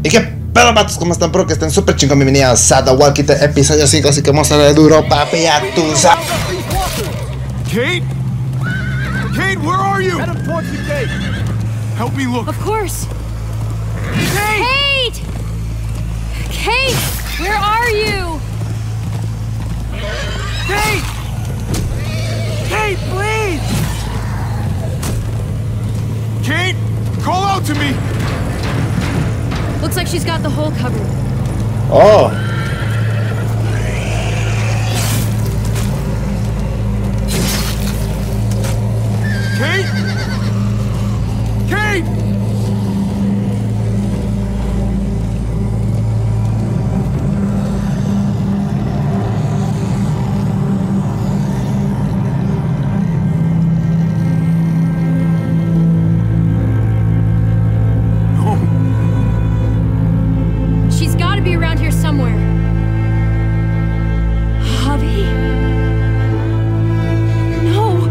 ¿Y qué pedo, vatos? ¿Cómo están? Espero que estén súper chingón. Bienvenidos a The Walking Dead episodio 5. Así que vamos a darle duro, papi, a tus... Kate? Kate, where are you? Head towards the gate. Help me look. Of course. Kate! Kate! Kate! Where are you? Kate! Kate, please! Kate, call out to me! Looks like she's got the hole covered. Oh. Kate? Kate! She's got to be around here somewhere. Javi? No.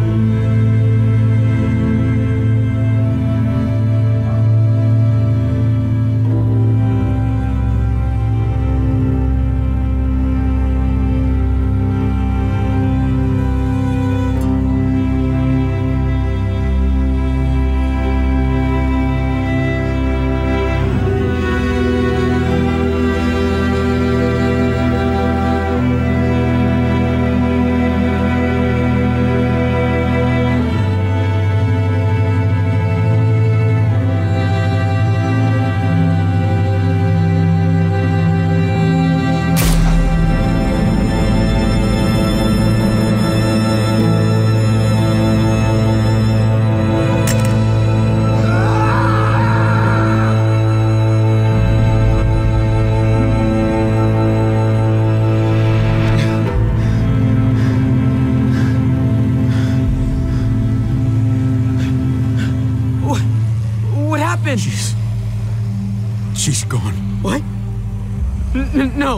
What happened? She's gone. What? No.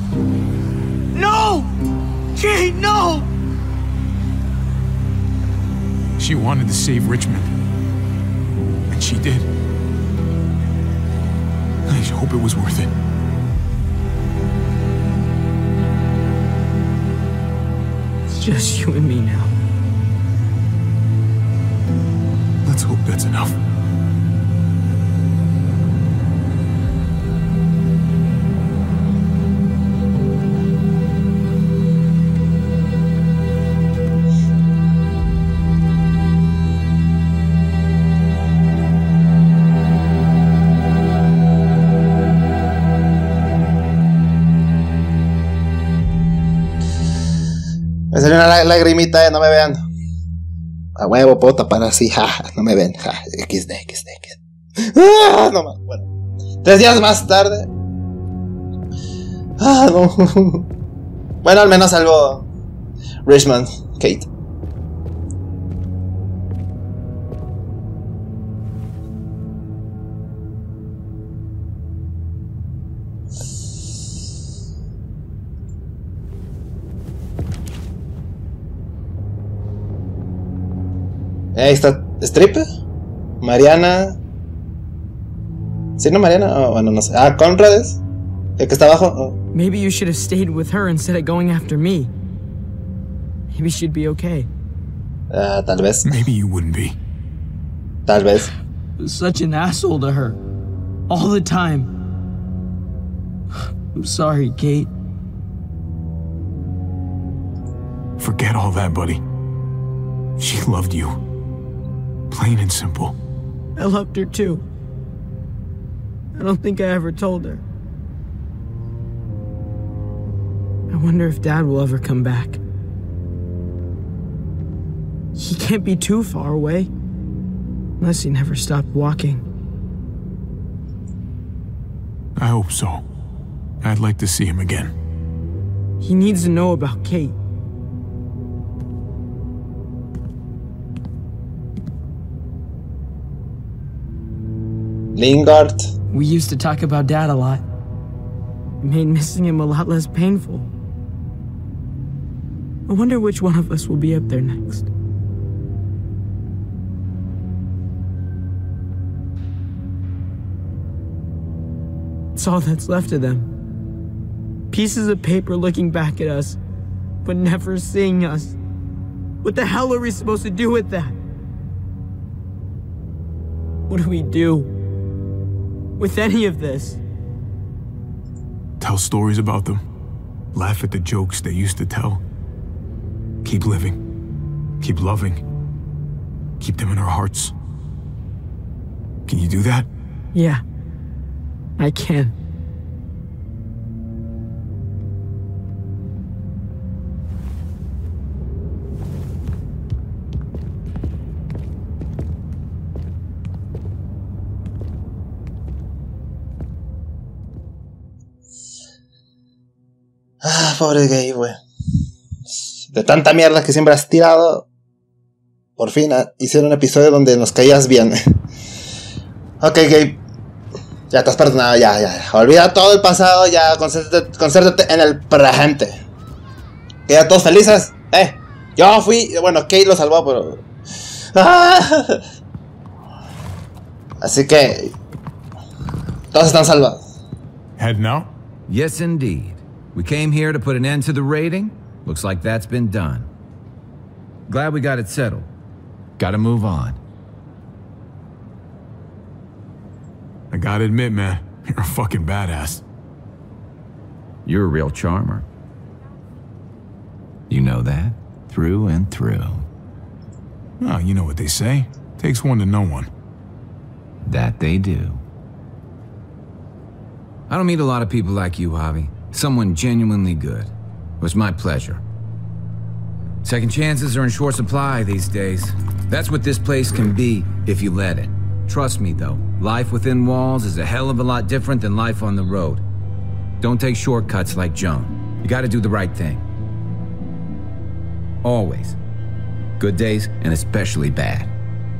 No! Kate, no! She wanted to save Richmond. And she did. I hope it was worth it. It's just you and me now. Let's hope that's enough. Me salió una lagrimita, no me vean. A huevo, puedo tapar así, ja, no me ven, ja, XD. Ah, no más, bueno. 3 días más tarde. Ah, no. Bueno, al menos algo. Richmond, Kate. Ahí está Strip, Mariana. ¿Sí, no, Mariana? Oh, bueno, no sé. Ah, Conrad es el que está abajo. Oh. Maybe you should have stayed with her instead of going after me. Maybe she'd be okay. Tal vez. Maybe you wouldn't be. Tal vez. Such an asshole to her. All the time. I'm sorry, Kate. Forget all that, buddy. She loved you. Plain and simple. I loved her too. I don't think I ever told her. I wonder if Dad will ever come back. He can't be too far away. Unless he never stopped walking. I hope so. I'd like to see him again. He needs to know about Kate. Lingard. We used to talk about Dad a lot. It made missing him a lot less painful. I wonder which one of us will be up there next. It's all that's left of them. Pieces of paper looking back at us, but never seeing us. What the hell are we supposed to do with that? What do we do with any of this? Tell stories about them. Laugh at the jokes they used to tell. Keep living. Keep loving. Keep them in our hearts. Can you do that? Yeah, I can. Ah, pobre Gabe, güey. De tanta mierda que siempre has tirado, por fin hicieron un episodio donde nos caías bien. Ok, Gabe. Ya te has perdonado, ya. Olvida todo el pasado, ya. Concéntrate en el presente. Quedan todos felices. Yo fui. Bueno, Kate lo salvó, pero. Así que. Todos están salvados. Heading out? Yes, indeed. We came here to put an end to the raiding. Looks like that's been done. Glad we got it settled. Gotta move on. I gotta admit, man, you're a fucking badass. You're a real charmer. You know that? Through and through. Oh, you know what they say. Takes one to know one. That they do. I don't meet a lot of people like you, Javi. Someone genuinely good. It was my pleasure. Second chances are in short supply these days. That's what this place can be if you let it. Trust me, though, life within walls is a hell of a lot different than life on the road. Don't take shortcuts like Joan. You gotta do the right thing. Always. Good days, and especially bad.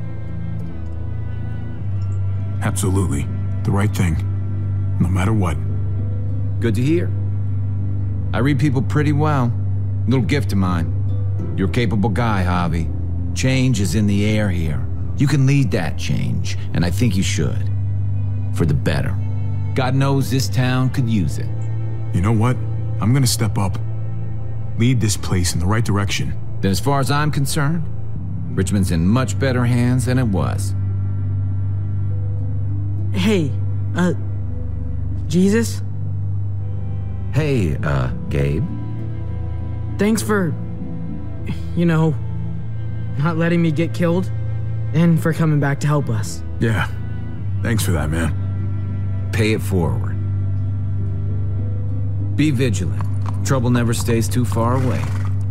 Absolutely. The right thing. No matter what. Good to hear. I read people pretty well. Little gift of mine. You're a capable guy, Javi. Change is in the air here. You can lead that change, and I think you should. For the better. God knows this town could use it. You know what? I'm gonna step up. Lead this place in the right direction. Then as far as I'm concerned, Richmond's in much better hands than it was. Hey, Jesus? Hey, Gabe. Thanks for, not letting me get killed, and for coming back to help us. Yeah. Thanks for that, man. Pay it forward. Be vigilant. Trouble never stays too far away.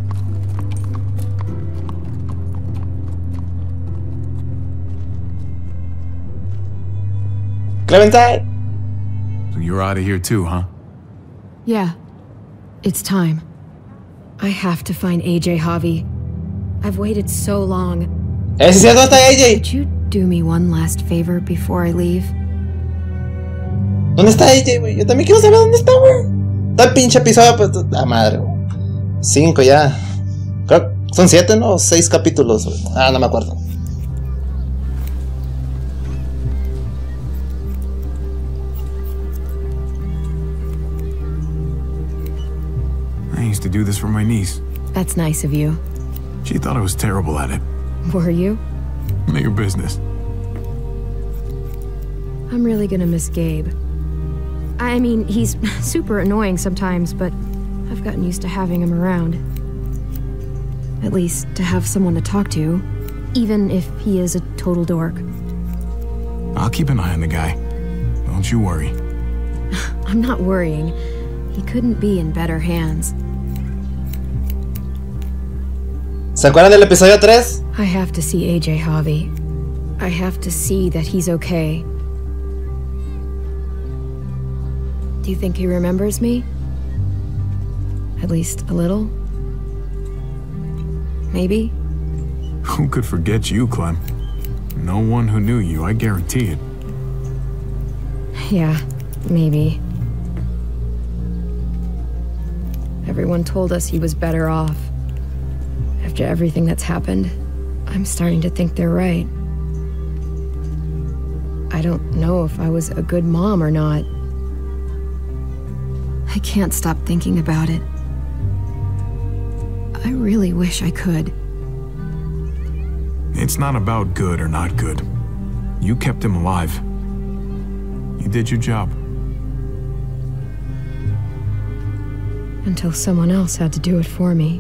Clementine! So you're out of here too, huh? Yeah. It's time. I have to find AJ, Javi. I've waited so long. ¿Es cierto está AJ? Could you do me one last favor before I leave? ¿Dónde está AJ, güey? Yo también quiero saber dónde está, güey. Está el pinche episodio, pues. La madre, güey. 5 ya. Creo que son 7, ¿no? O 6 capítulos, güey. No me acuerdo. I used to do this for my niece. That's nice of you. She thought I was terrible at it. Were you? None of your business. I'm really gonna miss Gabe. I mean, he's super annoying sometimes, but I've gotten used to having him around. At least to have someone to talk to, even if he is a total dork. I'll keep an eye on the guy. Don't you worry. I'm not worrying. He couldn't be in better hands. ¿Se acuerdan del episodio 3? I have to see AJ, Javi. I have to see that he's okay. Do you think he remembers me? At least a little? Maybe? Who could forget you, Clem? No one who knew you, I guarantee it. Yeah, maybe. Everyone told us he was better off. After everything that's happened, I'm starting to think they're right. I don't know if I was a good mom or not. I can't stop thinking about it. I really wish I could. It's not about good or not good. You kept him alive. You did your job. Until someone else had to do it for me.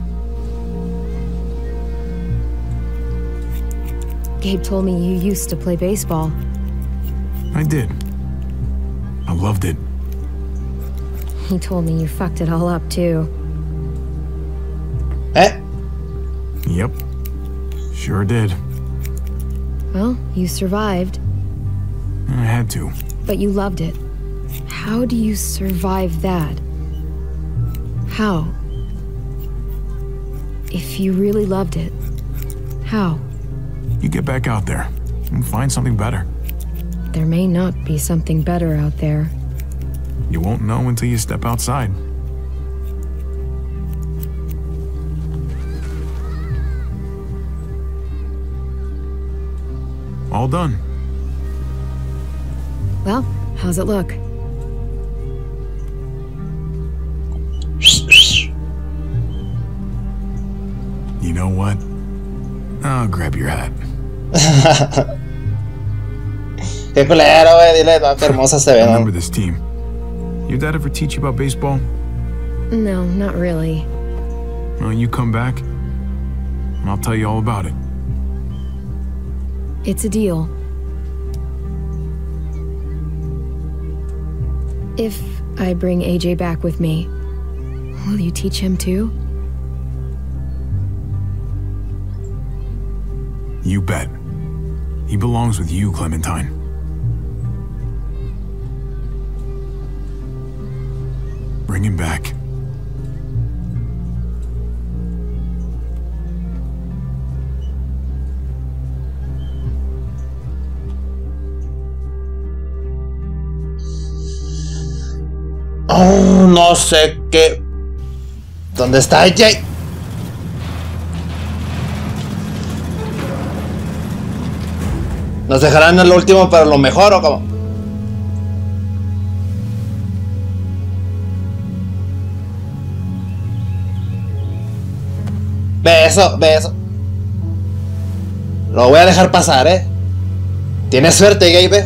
Gabe told me you used to play baseball. I did. I loved it. He told me you fucked it all up, too. Yep. Sure did. Well, you survived. I had to. But you loved it. How do you survive that? How? If you really loved it, how? You get back out there and find something better. There may not be something better out there. You won't know until you step outside. All done. Well, how's it look? You know what? I'll grab your hat. Qué culero, güey. Dile, qué hermosa se ve, Remember ¿no? this team. Your dad ever teach you about baseball? No, not really. Well, you come back, and I'll tell you all about it. It's a deal. If I bring AJ back with me, will you teach him too? You bet. He belongs with you, Clementine. Bring him back. Oh, no sé qué. ¿Dónde está AJ? ¿Nos dejarán en lo último para lo mejor o cómo? Beso, beso. Lo voy a dejar pasar, ¿eh? Tienes suerte, Gabe.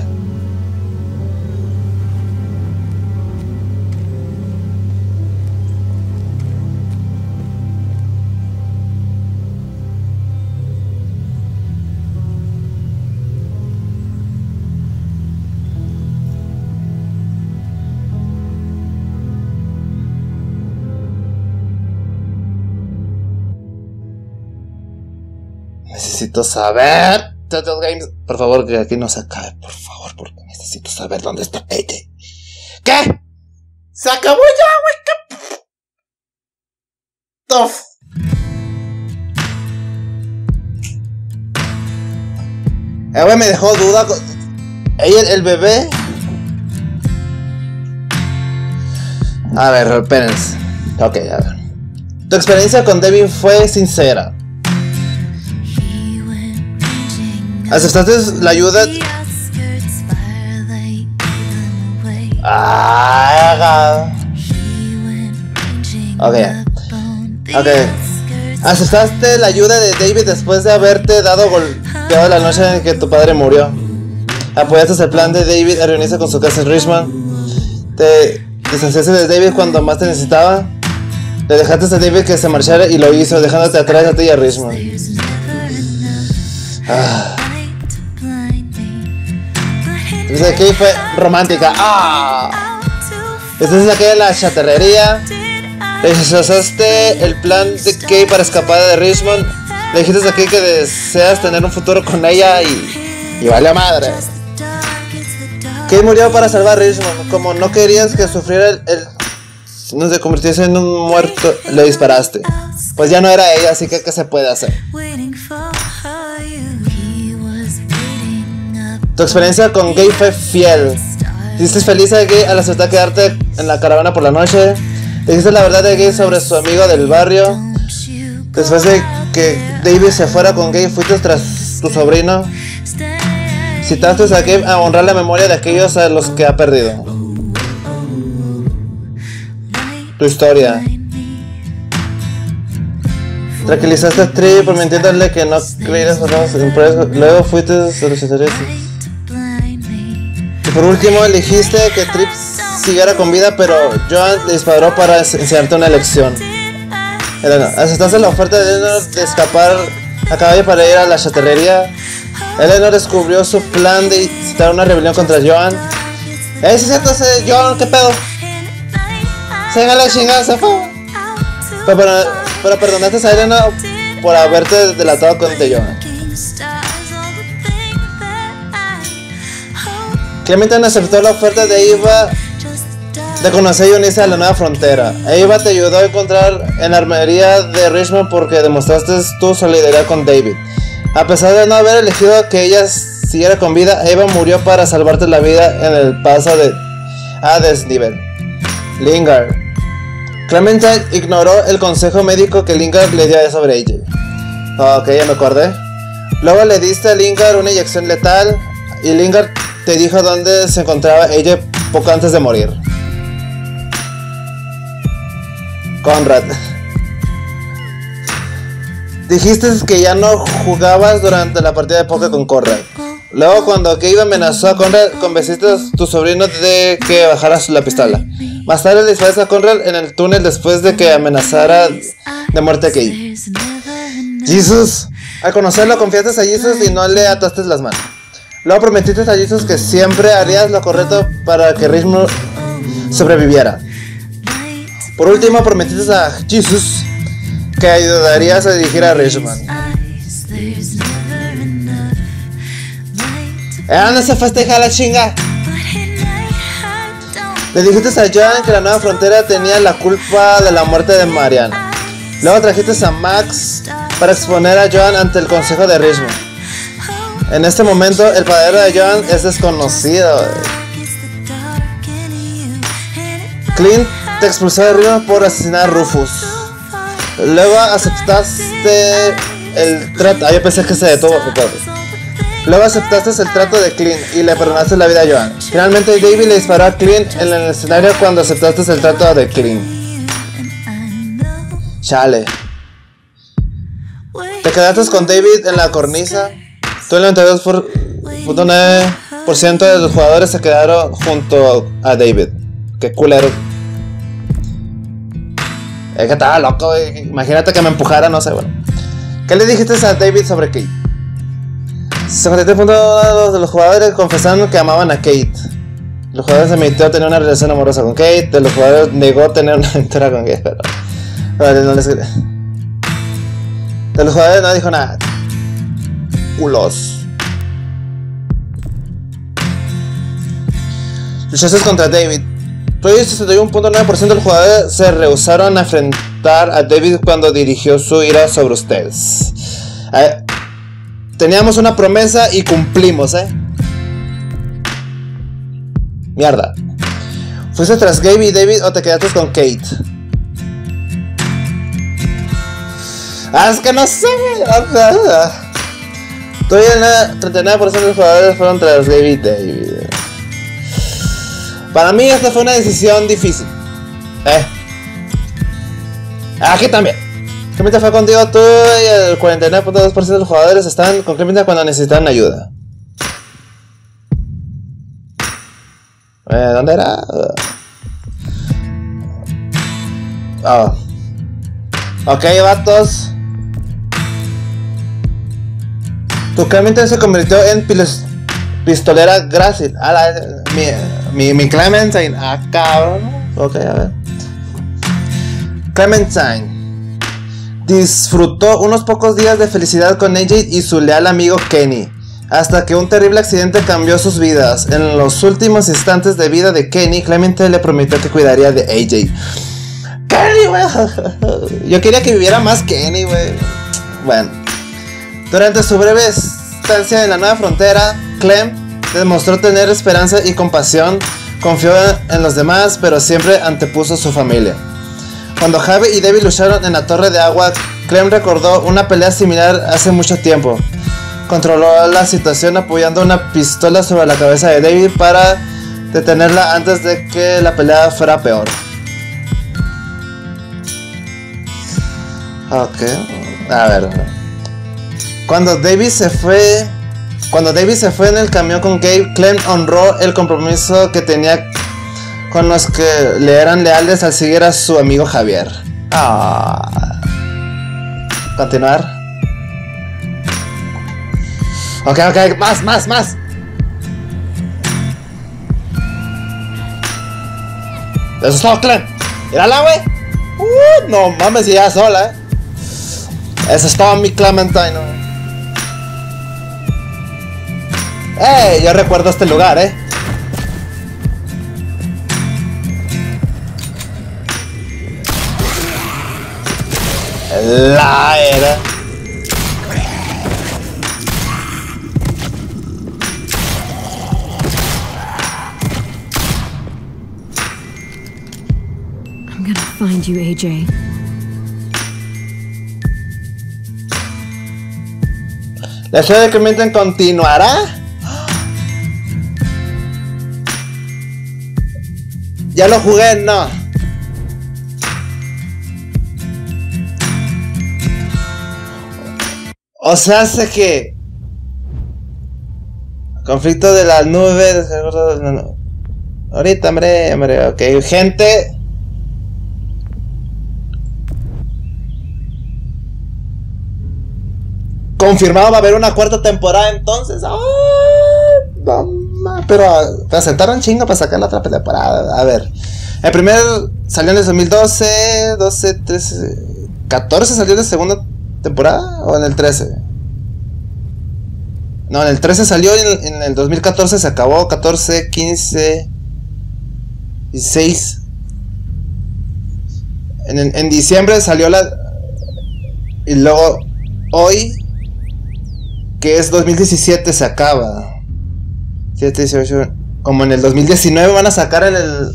Necesito saber. Turtle Games, por favor, que aquí no se acabe, por favor, porque necesito saber dónde está AJ. ¿Qué? ¿Se acabó ya, güey? Tof. Güey, me dejó duda. ¿Ella, el bebé? A ver, espérense. Ok, a ver. Tu experiencia con David fue sincera. ¿Aceptaste la ayuda? Ok. ¿Aceptaste la ayuda de David después de haberte dado golpeado la noche en que tu padre murió? ¿Apoyaste el plan de David a reunirse con su casa en Richmond? ¿Te distanciaste de David cuando más te necesitaba? ¿Le dejaste a David que se marchara y lo hizo, dejándote atrás a ti y a Richmond? Dice que fue romántica. Esta es aquella de la chatarrería. Rechazaste el plan de Kay para escapar de Richmond. Le dijiste a Kay que deseas tener un futuro con ella y vale a madre. Kay murió para salvar a Richmond. Como no querías que sufriera no se convirtiese en un muerto, le disparaste. Pues ya no era ella, así que ¿qué se puede hacer? Tu experiencia con Gabe fue fiel. Hiciste feliz a Gabe al aceptar quedarte en la caravana por la noche. Le dijiste la verdad de Gabe sobre su amigo del barrio. Después de que David se fuera con Gabe, fuiste tras tu sobrino. Citaste a Gabe a honrar la memoria de aquellos a los que ha perdido. tu historia. Tranquilizaste a Trip prometiéndole que no creerías en pruebas. Luego fuiste solicitores. Y por último elegiste que Trip siguiera con vida, pero Joan le disparó para enseñarte una lección. Elena, aceptaste la oferta de Eleanor de escapar a caballo para ir a la chatarrería. Eleanor descubrió su plan de incitar una rebelión contra Joan. Sí es cierto, Joan, ¿qué pedo? Se la chingada, se fue. Pero perdonaste a Eleanor por haberte delatado contra Joan. Clementine aceptó la oferta de Eva de conocer y unirse a la nueva frontera. Eva te ayudó a encontrar en la armería de Richmond porque demostraste tu solidaridad con David. A pesar de no haber elegido que ella siguiera con vida, Eva murió para salvarte la vida en el paso a desnivel. Lingard. Clementine ignoró el consejo médico que Lingard le dio sobre AJ. Ok, ya me acordé. Luego le diste a Lingard una inyección letal y Lingard te dijo dónde se encontraba AJ poco antes de morir. Conrad. Dijiste que ya no jugabas durante la partida de póker con Conrad. Luego cuando Gabe amenazó a Conrad, convenciste a tu sobrino de que bajara la pistola. Más tarde le disparaste a Conrad en el túnel después de que amenazara de muerte a Gabe. Jesus. Al conocerlo confiaste a Jesus y no le ataste las manos. Luego prometiste a Jesus que siempre harías lo correcto para que Richmond sobreviviera. Por último, prometiste a Jesus que ayudarías a dirigir a Richmond. No se festeja la chinga. Le dijiste a Joan que la nueva frontera tenía la culpa de la muerte de Mariana. Luego trajiste a Max para exponer a Joan ante el consejo de Richmond. En este momento, el paradero de Joan es desconocido. Clint te expulsó de Richmond por asesinar a Rufus. Luego aceptaste el trato. Yo pensé que se detuvo. Luego aceptaste el trato de Clint y le perdonaste la vida a Joan. Finalmente David le disparó a Clint en el escenario cuando aceptaste el trato de Clint. Chale. Te quedaste con David en la cornisa. Tú el 92.9% de los jugadores se quedaron junto a David. Qué culero. Es que estaba loco, imagínate que me empujara, no sé, bueno. ¿Qué le dijiste a David sobre Kate? 53% de los jugadores confesaron que amaban a Kate. Los jugadores admitió tener una relación amorosa con Kate. De los jugadores negó tener una aventura con Kate, pero no les... De los jugadores no dijo nada. Culos. Luchaste contra David. Pero el 61.9% de los jugadores se rehusaron a enfrentar a David cuando dirigió su ira sobre ustedes. Teníamos una promesa y cumplimos, Mierda. ¿Fuiste tras Gabe y David o te quedaste con Kate? Es que no sé. Todavía el 39% de los jugadores fueron tras Gabe y David. Para mí esta fue una decisión difícil. Aquí también. Clementine fue contigo tú y el 49.2% de los jugadores están con Clementine cuando necesitan ayuda. ¿Dónde era? Ok, vatos. Tu Clementine se convirtió en pistolera grácil. Mi Clementine. Cabrón. Ok, a ver. Clementine disfrutó unos pocos días de felicidad con AJ y su leal amigo Kenny, hasta que un terrible accidente cambió sus vidas. En los últimos instantes de vida de Kenny, Clementine le prometió que cuidaría de AJ. Kenny, wey. Yo quería que viviera más Kenny, wey. Bueno, durante su breve estancia en la nueva frontera, Clem demostró tener esperanza y compasión. Confió en los demás, pero siempre antepuso su familia. Cuando Javi y David lucharon en la torre de agua, Clem recordó una pelea similar hace mucho tiempo. Controló la situación apoyando una pistola sobre la cabeza de David para detenerla antes de que la pelea fuera peor. Ok. A ver. Cuando David se fue en el camión con Gabe, Clem honró el compromiso que tenía con los que le eran leales al seguir a su amigo Javier. Continuar. Ok, más. Eso es todo, Clem. Mírala, güey. No mames, ya sola, Eso es todo, mi Clementine. Yo recuerdo este lugar, La era. I'm gonna find you, AJ. La serie de Clementine continuará. Ya lo jugué, no. O sea, hace que conflicto de las nubes. Ahorita, hombre, ok, gente. Confirmado, va a haber una cuarta temporada entonces. Pero te sentaron chingo para sacar la otra temporada. A ver, el primer salió en el 2012, 12, 13, 14 salió la segunda temporada o en el 13. No, en el 13 salió, en el 2014 se acabó, 14, 15, 16. En diciembre salió la. Y luego hoy, que es 2017, se acaba. 7, 18. Como en el 2019 van a sacar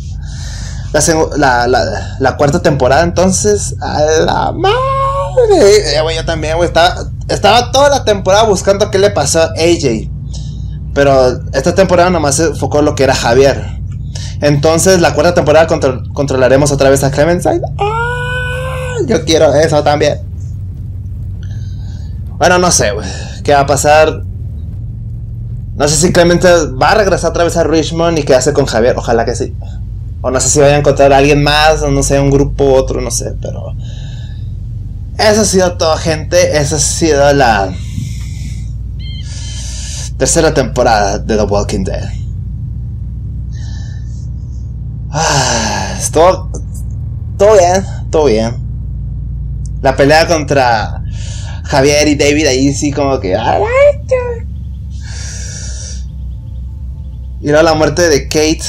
la cuarta temporada. Entonces, a la madre. Yo también, güey. Estaba toda la temporada buscando qué le pasó a AJ. Pero esta temporada nomás se enfocó en lo que era Javier. Entonces, la cuarta temporada controlaremos otra vez a Clementine. Yo quiero eso también. Bueno, no sé, güey. ¿Qué va a pasar? No sé si Clementine va a regresar otra vez a Richmond y qué hace con Javier. Ojalá que sí. O no sé si vaya a encontrar a alguien más, o no sé, un grupo, otro, no sé, pero... Eso ha sido todo, gente. Esa ha sido la tercera temporada de The Walking Dead. Todo bien. La pelea contra Javier y David ahí sí como que... Y luego la muerte de Kate.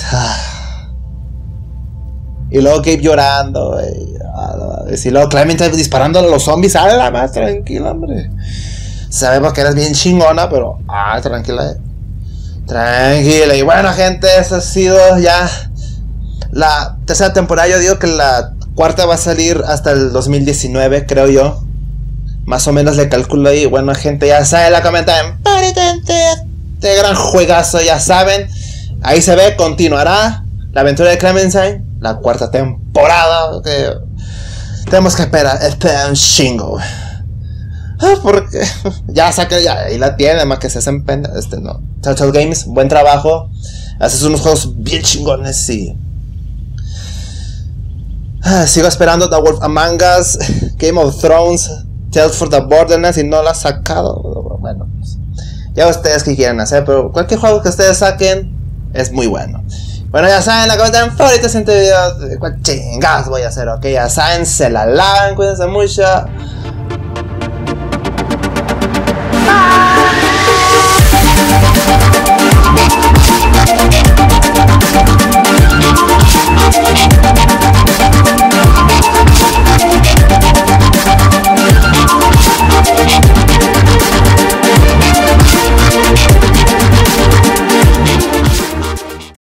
Y luego Kate llorando. Y luego Clementine disparando a los zombies. ¡Hala, más tranquila, hombre! Sabemos que eres bien chingona, pero... tranquila. Tranquila. Y bueno, gente, esa ha sido ya la tercera temporada. Yo digo que la cuarta va a salir hasta el 2019, creo yo. Más o menos le calculo ahí. Bueno, gente, ya saben, la comentan. Este gran juegazo, ya saben. Ahí se ve, continuará la aventura de Clementine, la cuarta temporada. Que tenemos que esperar un chingo. Porque ya saca, ya ahí la tiene, más que se hacen pena. No. Telltale Games, buen trabajo. Haces unos juegos bien chingones y... sigo esperando The Wolf Among Us, Game of Thrones, Tales for the Borderlands y no la ha sacado. Bueno, pues, ya ustedes que quieren hacer, pero cualquier juego que ustedes saquen es muy bueno. Bueno, ya saben, la comentaron favoritos en este video. ¿Cuál chingados voy a hacer? Ok, ya saben, se la lavan, cuídense mucho.